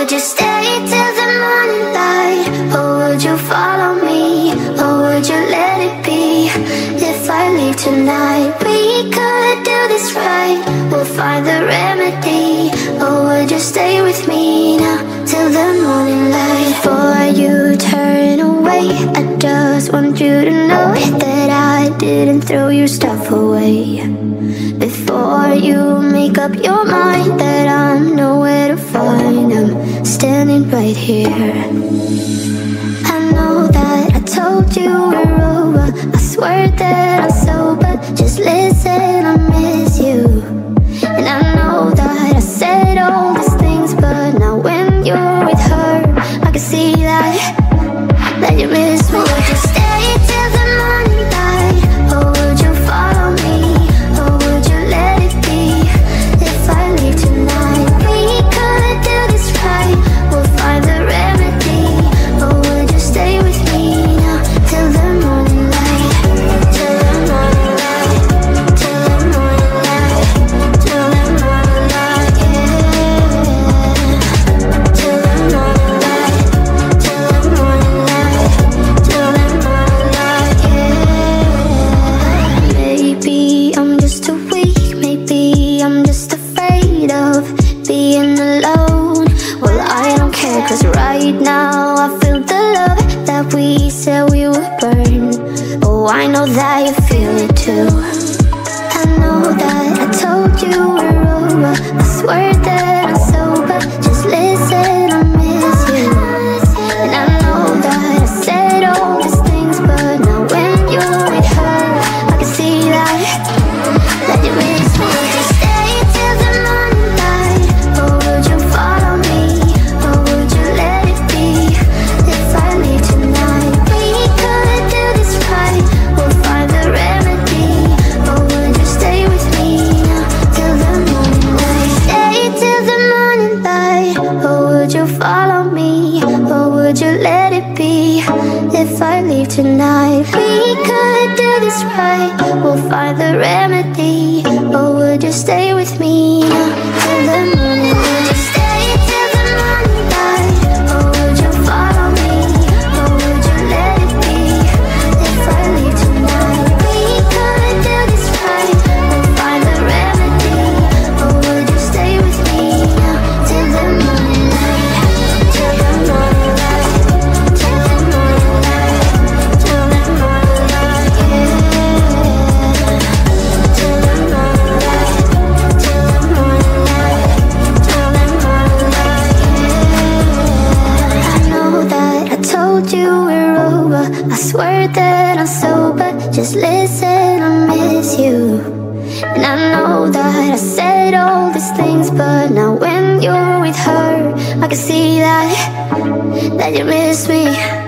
would you stay till the morning light? Or would you follow me? Or would you let it be? If I leave tonight, we could do this right. We'll find the remedy. Or would you stay with me now till the morning light? Before you turn away, I just want you to know that I didn't throw your stuff away. Before you make up your mind that I'm nowhere to find, I'm standing right here. I know that I told you we're over, I swear that I'm sober. Just listen, I miss you. And I know that I said all these things, but now when you're with her, I can see that you miss me. Would you stay till the morning light? Or would you follow me? Or would you let it be? If I leave tonight, we could do this right. We'll find the remedy. Or would you stay with me now till the morning light? Till the morning light. Till the morning light. Till the morning light, yeah. Till the morning light. Till the morning light. Till the morning light, yeah. Maybe I'm just too weak. Maybe I'm just afraid of being alone. Well, I don't care, cause right now I feel the love that we said we would burn. Oh, I know that you feel it too. I know that I told you we're over, I swear that I'm sober. Just listen, I miss you. And I know that I said all these things, but now when you're with her, I can see that you miss me. Would you stay till the morning light? Or would you follow me? Or would you let it be? If I leave tonight, we could do this right. We'll find the remedy. Or would you stay with me now till the morning light? Stay till the morning light. Or would you follow me? Or would you let it be? If I leave tonight, we could do this right. We'll find the remedy. Or would you stay with me now till the morning light? Would you stay till the morning light? Or would you follow me? Or would you let it be? If I leave tonight, we could do this right. We'll find the remedy. Or would you stay with me now till the morning light? Till the morning light. Till the morning light. Till the morning light, yeah. Till the morning light. Till the morning light. Till the morning light, yeah. I know that I told you we're over, I swear that I'm sober. Just listen, I miss you. And I know that I said all these things, but now when you're with her, I can see that you miss me.